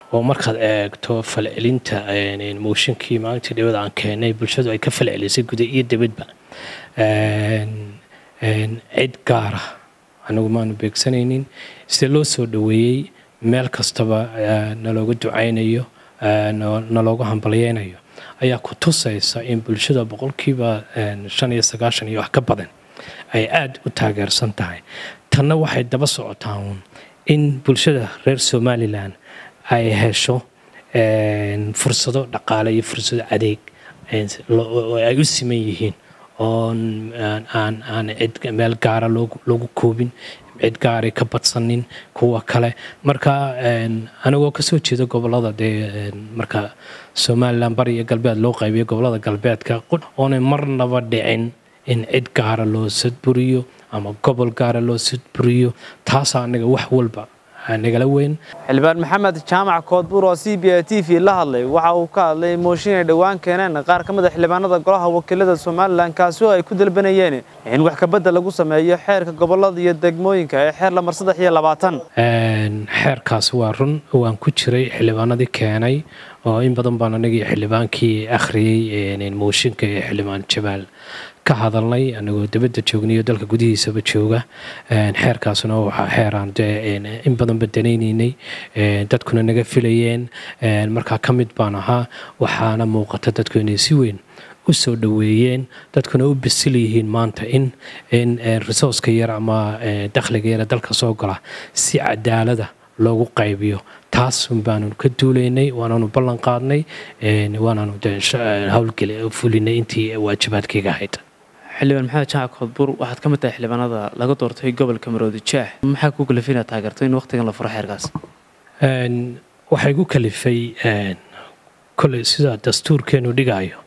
oo markaad eegto falcelinta mooshinkii maalintii dhawada aan keenay bulshadu ay ka falcelisay guda iyo dibadba cid gaara anigu maanu beegsanaynin sida loo soo dhaweeyey meel kastaba nalooga ducaynayo nalooga hambalyeynayo ayaa ku tusaysa in bulshada boqolkiiba 95 iyo wax ka badan ay aad u taageersan tahay. tanna waxay daba socotaa in bulshada reer Somaliland ay hesho fursado dhaqaale iyo fursado adeeg ay u siman yihiin aan cid meel gaara loogu koobin, cid gaari ka badsanin kuwa kale. marka anigoo ka soo jeeda gobolada marka Somaliland bari iyo galbeed loo qaybiyo gobolada galbeedka oonay marnaba dhicin in cid gaara loo sadburiyo ama gobol gaara loo sadburiyo. taas anaga wax walba nagala weyn. xildhibaan maxamed jaamac koodbuur oo CBA TV la hadlay waxa uu ka hadlay mooshin ay dhawaan keeneen qaar ka mid ah xildhibaanada golaha wakiilada Somaliland kaasoo ay ku dalbanayeen in wax ka bedel lagu sameeyo xeerka gobolada iyo degmooyinka ee xeer lamar 23 xeerkaas waa run waan ku jiray xildhibaanadii keenay oo in badan baan anaga xildhibaankii akhriyay mooshinka ee xildhibaan Jabaal ka hadalnay anagoo dibadda joogniyo dalka gudihiisaba jooga. xeerkaasna waxa xeeraan in badan badanaynay dadkuna naga filayeen marka ka mid baan ahaa. waxaana muuqata dadku inay si weyn u soo dhaweeyeen, dadkuna u bisil yihiin maanta in resource-ka yar ama dakhliga yar dalka soo gala si cadaalada loogu qaybiyo. taas baanu ka duuleynay, waanaanu ballan qaadnay, waanaanu hawlgeli fulinay intii waajibaadkayga ahayd. xildhibaan maxamed jaamac koodbuur waxaad ka mid tahay xildhibaanada laga doortay gobolka Maroodi Jeex. maxaa ku kalifay inaad taageerto in waqtigan la furo xeerkaas? waxay ku kalifay kulay sida dastuurkeenu dhigayo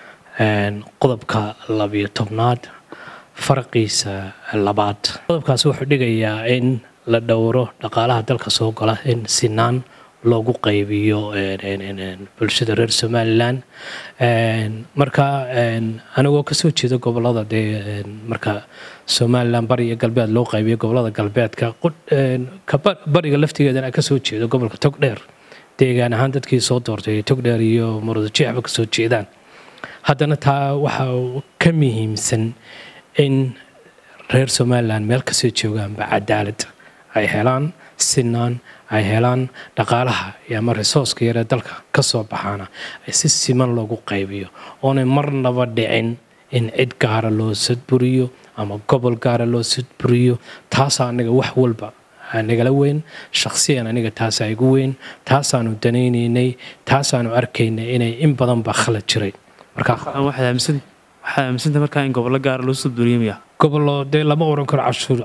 qodobka 12aad farqiisa 2aad. qodobkaas wuxuu dhigayaa in la dhowro dhaqaalaha dalka soo gala in sinaan loogu qaybiyo bulshada reer Somaliland. marka anigoo ka soo jeeda gobolada marka Somaliland bari iyo galbeed loo qaybiyo gobolada galbeedka bariga laftigeedana ka soo jeedo gobolka Togdheer deegaan ahaan dadkii soo doortay Togdheer iyo Maroodi Jeexba ka soo jeedaan. haddana taa waxa ka muhiimsan in reer Somaliland meel ka soo joogaanba cadaalad ay helaan, sinaan ay helaan, dhaqaalaha iyo ama resource-ka yar dalka ka soo baxaana si siman loogu qaybiyo oonay marnaba dhicin in cid gaara loo sadburiyo ama gobol gaara loo sadburiyo. taas anaga wax walba nagala weyn, shakhsiyan aniga taas ay ugu weyn, taasaanu danaynaynay, taasaanu arkaynay inay in badan ba khalad jiray. marka waxaa aaminsantahay markaa in gobollo gaara loo sadburiyo miya? gobollo lama oran karo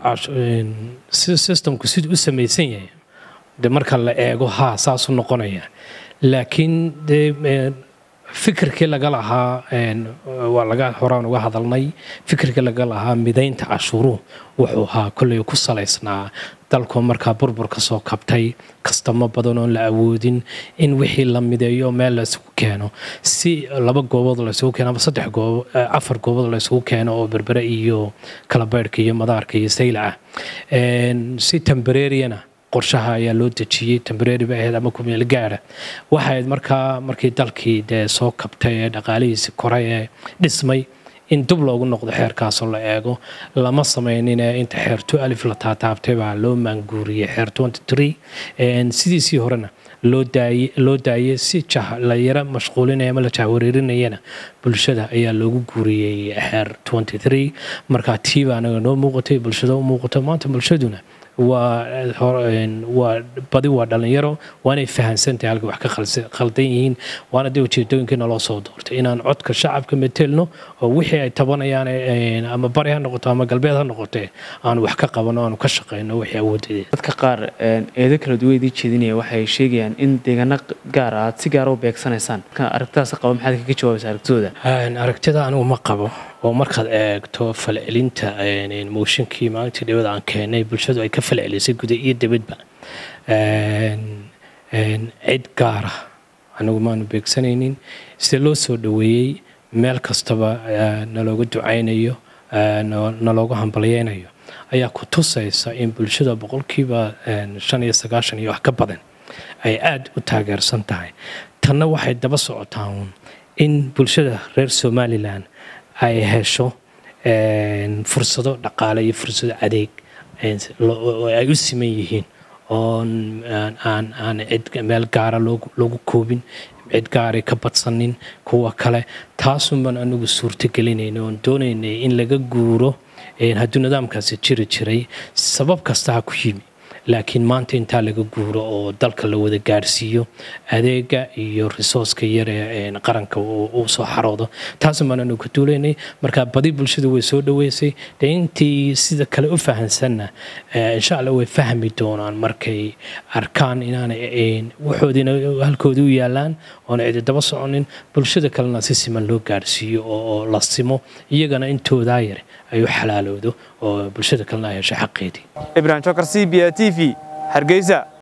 systemku siduu u samaysan yahay marka la eego saas u noqonaya. laakiin fikirkii laga lahaa waa laga horaan uga hadalnay. fikirkii laga lahaa midaynta cashuuruhu wuxuu ahaa kolley ku salaysnaa dalku markaa burbur ka soo kabtay kastamo badan oo la awoodin in wixii la mideeyo meel la isugu keeno, si 2 goobood la isugu keeno ama 4 goobood la isugu keeno oo berbere iyo kalabeerka iyo madaarka iyo saylaca si temporary-na qorshaha ayaa loo dejiyay. temporary ba ahayd ama ku meel gaara waxayd markii dalkii soo kabtay ee dhaqaalihiisa koray ee dhismay in dib loogu noqdo xeerkaas oo la eego. lama sameeynin inta xeer 2 la taataabtay baa loo maanguuriyay xeer 23 sidiisii horena loo daayay si la yara mashquulinaya ama la jahwareerinayana bulshada ayaa loogu guuriyay xeer 23. marka tii baa anaga noo muuqatay, bulshada u muuqato. maanta bulshaduna badi waa dhalinyaro, waanay fahansantahay halka wax ka khaldan yihiin, waana ujeedooyinkiina loo soo doortay inaan codka shacabka metelno oo wixii ay tabanayaan ama bari ha noqoto ama galbeed ha noqotee aan wax ka qabano, aanu ka shaqeyno wixii awoodeeda. dadka qaar eedo kala duwan jeedinaya waxay sheegayaan in deegaano gaar ah si gaar ah u beegsanaysaan. aragtidaas qabo maxaad kaga jawaabaysaa aragtidooda? aragtida anigu ma qabo. oo markaad eegto falcelinta mooshinkii maalintii dhawada aan keenay bulshadu ay ka falcelisay guda iyo dibadba cid gaara anigu maanu beegsanaynin sida loo soo dhaweeyey meel kastaba nalooga ducaynayo, nalooga hambalyeynayo ayaa ku tusaysa in bulshada boqolkiiba 95 iyo wax ka badan ay aad u taageersan tahay tanna waxay daba socotaa in bulshada reer Somaliland ay hesho fursado dhaqaale iyo fursado adeeg ay u siman yihiin oo aan cid meel gaara loogu koobin cid gaar ka badsanin kuwa kale taasoo man anigu suurto gelinayno oo doonaynay in laga guuro haddii nidaamkaasi jiray sabab kasta ha ku yimi laakiin maanta inta laga guuro oo dalka la wada gaarsiiyo adeega iyo resource-ka yar ee qaranka uu soo xaroodo taas ma aanu ku duuleynay marka badi bulshadu way soo dhaweysay intii sida kale u fahansanna insha Allah way fahmi doonaan markay arkaan inaanay waxoodina halkooda u yaalaan oo cid daba soconin bulshada kalena si siman loo gaarsiiyo oo la simo iyagana intooda yar ay u xalaaloodo oo bulshada kalena ay hesho xaqeedii Ibrahim Chokar CBA TV Hargeysa